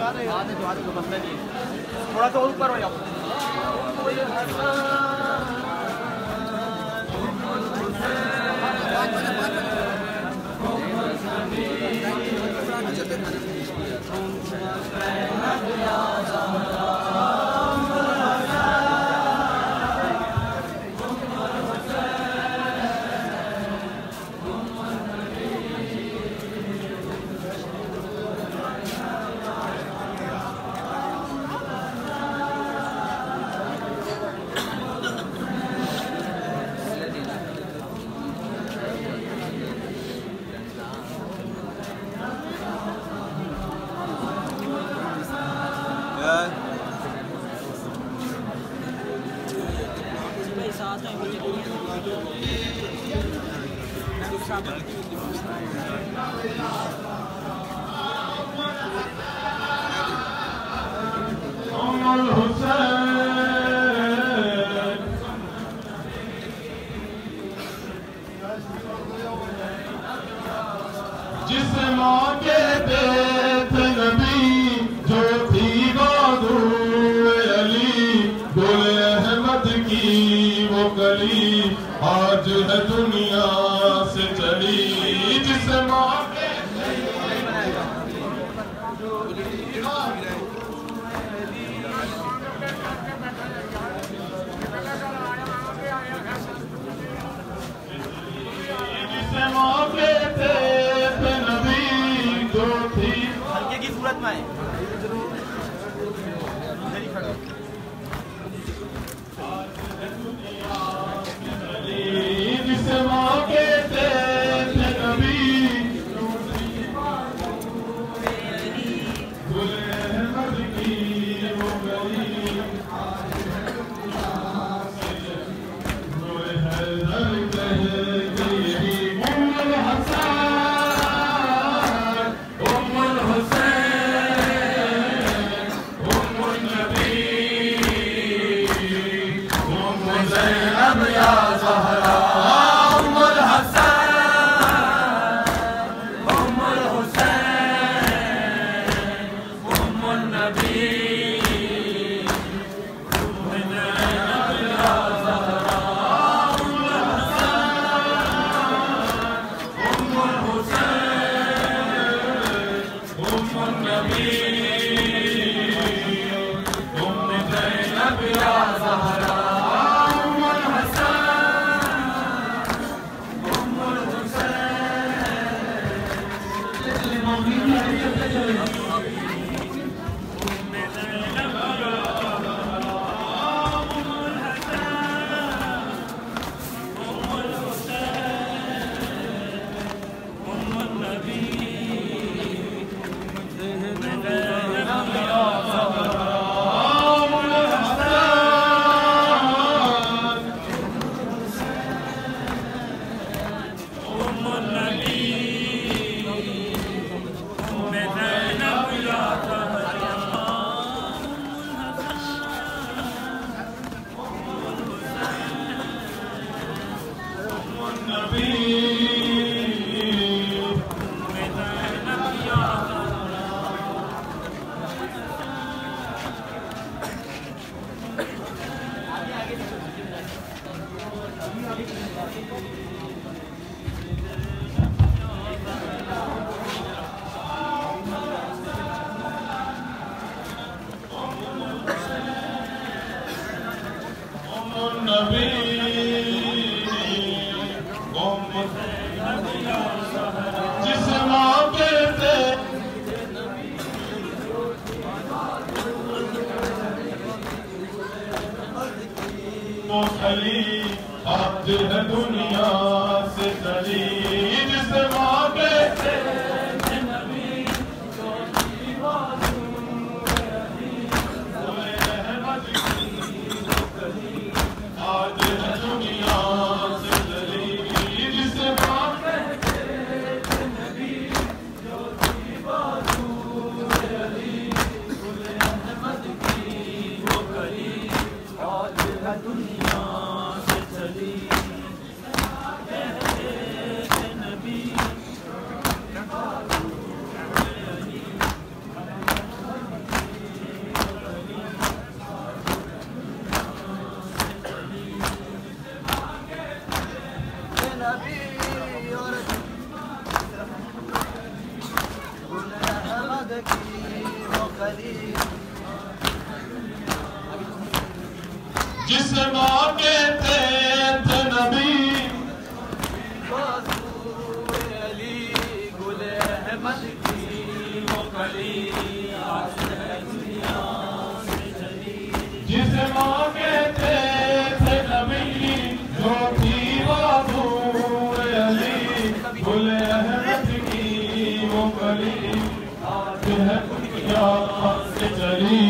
आधे तो बंदा नहीं है, थोड़ा सा ऊपर हो जाओ। जिस मौके पे थे नबी जो थी बदूए अली, बोले अहमद की वो कली आज है दुनिया से चली। जिस मौके मौके थे नबी जो थी हल्के की सूरत में है। जिस मौके थे नबी बोले अहमद की वो गली बोले हैदर आज है दुनिया से चली। जिस मौके से नबी जो थी बदूए अली, बोले अहमद की वो कली आज है दुनिया से चली। जिस मौके से नबी जो थी बदूए अली, बोले अहमद की वो कली आज है दुनिया से चली। नबी और अहमद की वो खलील जिस मौके थे नबी अली गुल अहमद की वो खलील जिस मौके थे नबी जो थी वो अली गुल अहमद की वो खलील आज है दुनिया से चली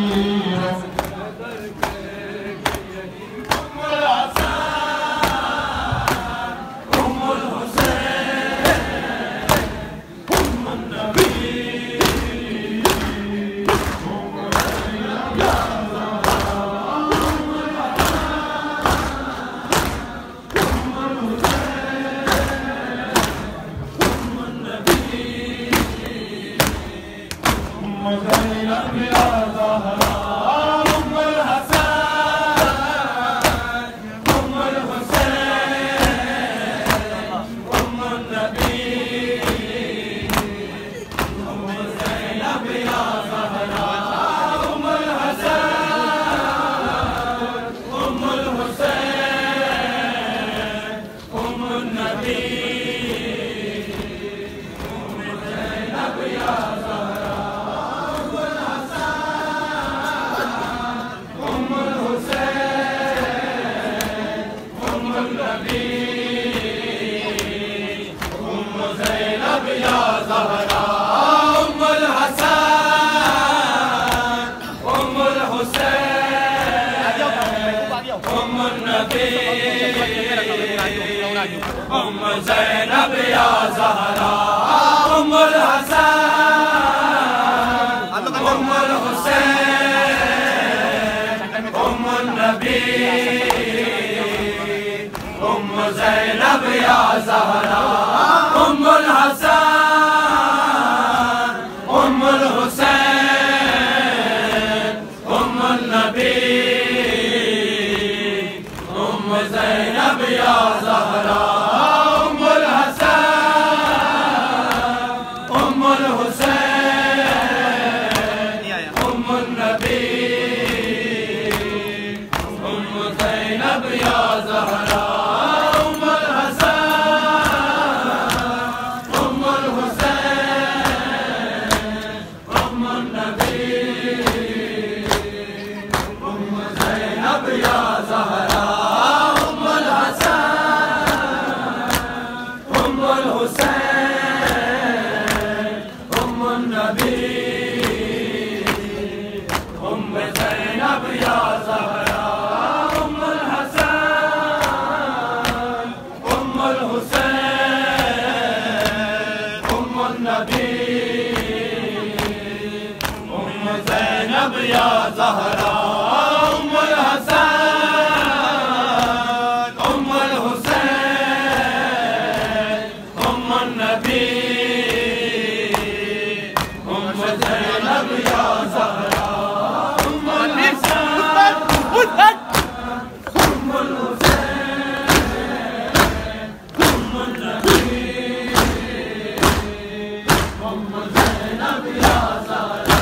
ज़ैनब या ज़हरा उम्मुल हसन उम्मुल हुसैन उम्मुन नबी उम्म ज़ैनब या ज़हरा उम्मुल हसन उम्मुल हुसैन उम्मुन नबी उम्म ज़ैनब या ज़हरा ज़हरा उम्मुल हसन उम्मुल हुसैन उम्मुन नबी उम्म ज़ैनब या ज़हरा उम्मुल हसन उम्मुल हुसैन उम्मुन नबी उम्म ज़ैनब या ज़हरा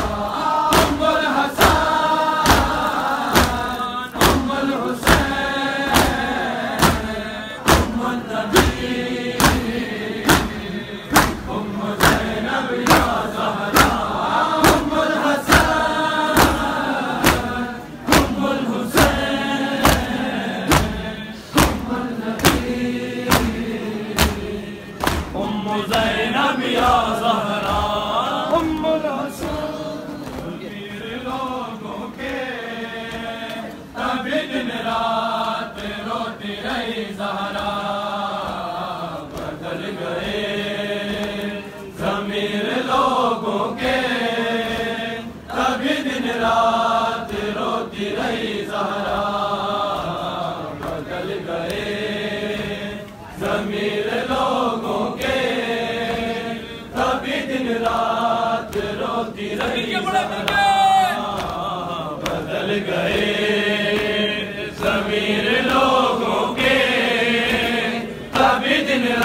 ज़ैनब या ज़हरा उम्मुल हसन वीर लोगों के तभी दिन रात रोती रही ज़हरा बदल गए ज़मीर लोगों के तभी दिन रात रोती रही ज़हरा बदल गए ज़मीर लोगों के दिन रात रोती रही बदल गए ज़मीर लोगों के तभी दिन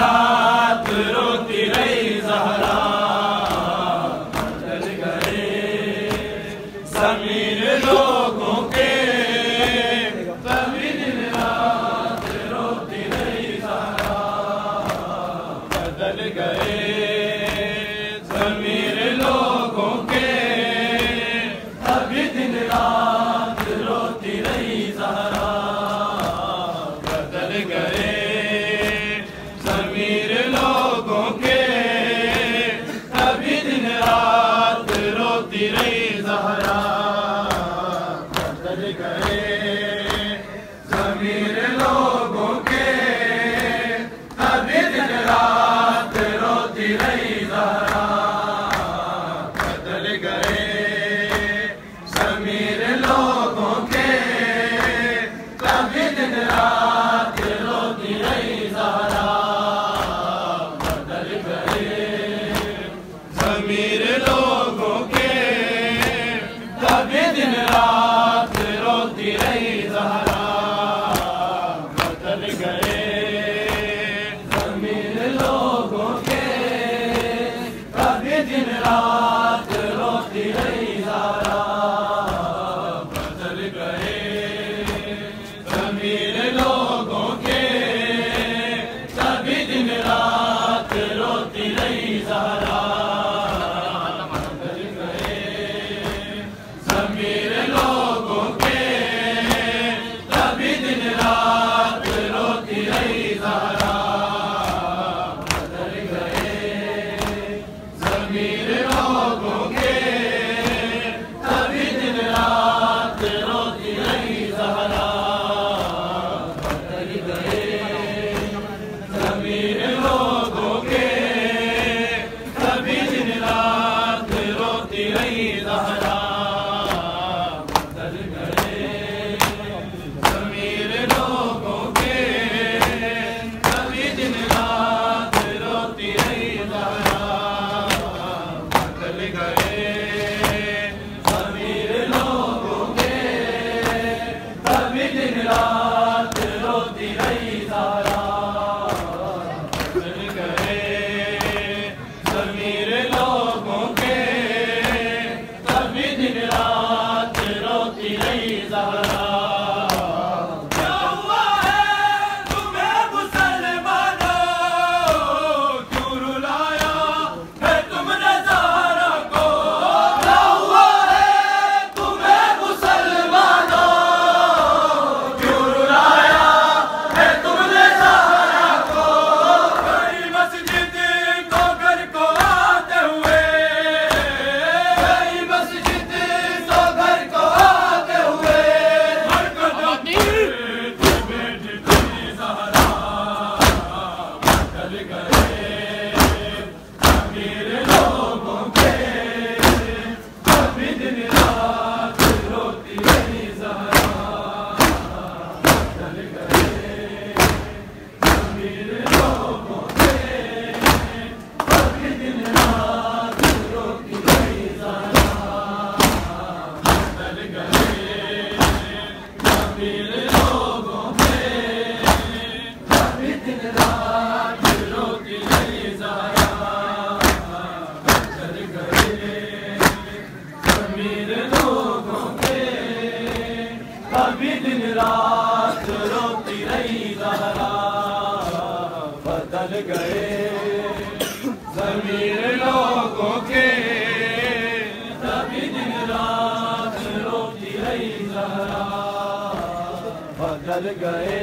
बदल गए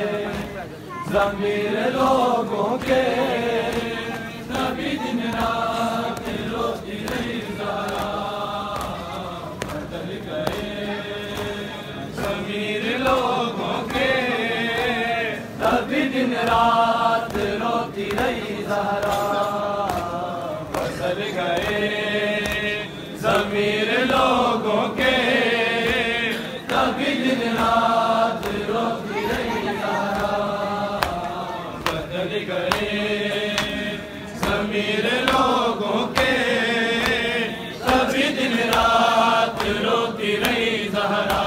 ज़मीर लोगों के तभी दिन रात रोती रही ज़रा बदल गए ज़मीर लोगों के तभी दिन रात रोती रही ज़रा बदल गए ज़मीर लोगों के तभी दिन रात रोती रही ज़रा बदल गए ज़मीर लोगों के तभी दिन रात रोती रही ज़रा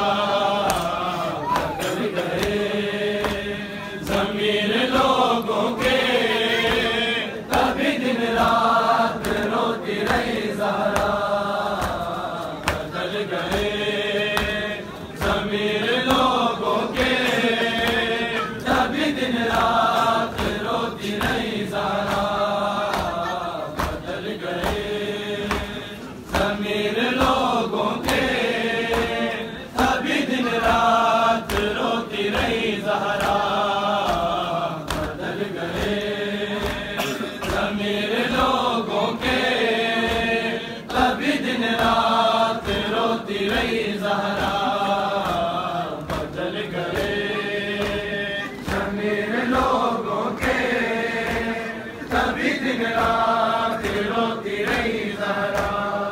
बदल गए ज़मीर लोगों के तभी दिन रात रोती रही ज़रा बदल गए ज़मीर लोगों के तभी दिन रात रोती रही ज़रा बदल गए ज़मीर लोगों के तभी दिन रात रोती रही ज़रा बदल गए ज़मीर लोगों के तभी दिन रात रोती रही ज़रा बदल गए ज़मीर लोगों के तभी दिन रात रोती रही ज़रा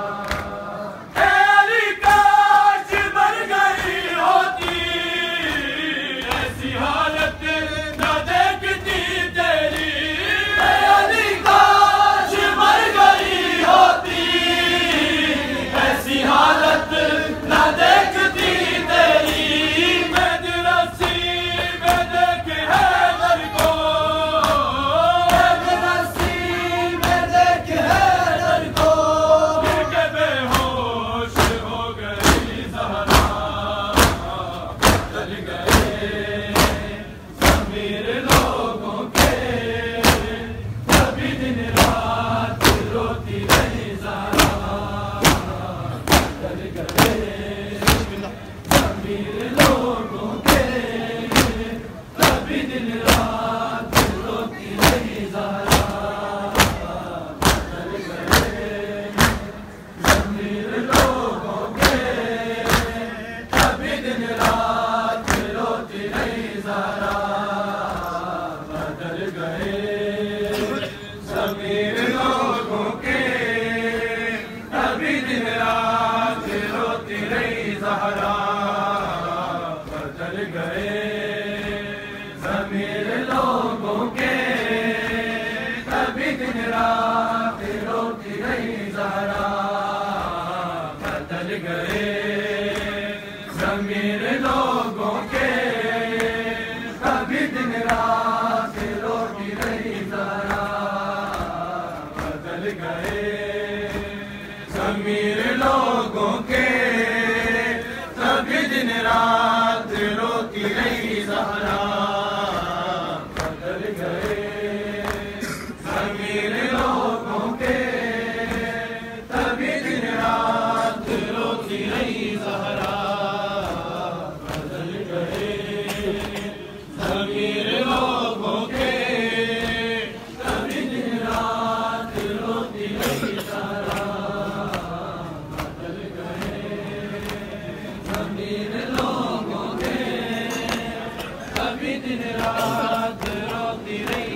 ऐली काश मर गई होती ऐसी हालत न देखती तेरी ऐली काश मर गई होती ऐसी हालत न देखती तेरी मदरसी में देखे हैदर को मदरसी में देखे हैदर को गिर के बेहोश हो गई ज़हरा बदल गए ज़मीर लोगों के तभी दिन रात रोती रही ज़हरा बदल गए ज़मीर लोगों के तभी दिन रात रोती रही ज़हरा बदल गए ज़मीर लोगों के तभी दिन रात रोती रही ज़हरा बदल गए ज़मीर लोगों के तभी दिन रात रोती रही ज़हरा बदल गए ज़मीर लोगों के तभी दिन रात रोती रही ज़हरा बदल गए ज़मीर लोगों के तभी दिन रात रोती रही ज़हरा बदल गए ज़मीर लोगों के तभी दिन रात रोती रही ज़हरा बदल गए ज़मीर लोगों के तभी दिन रात रोती रही ज़हरा बदल गए ज़मीर लोगों के तभी दिन रात रोती रही ज़हरा बदल गए ज़मीर लोगों के तभी दिन रात रोती रही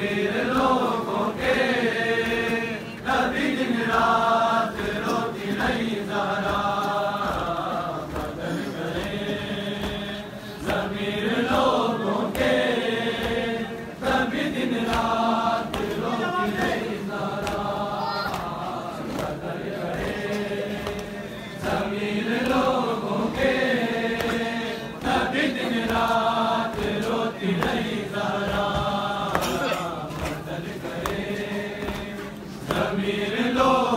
ज़मीर लोगों के कभी दिन रात रोती नहीं ज़हरा मदद करे ज़मीर लोगों के कभी दिन रात रोती नहीं ज़हरा मदद करे ज़मीर लोगों के कभी दिन रात रोती नहीं ज़हरा मदद करे ज़मीर लोग